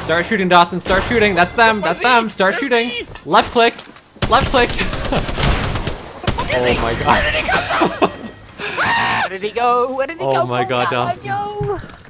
Start shooting, Dawson. Start shooting. That's them. That's them. Start shooting. Left click. Left click. Oh my god. Where did he go? Where did he go? Oh my god, Dawson. No.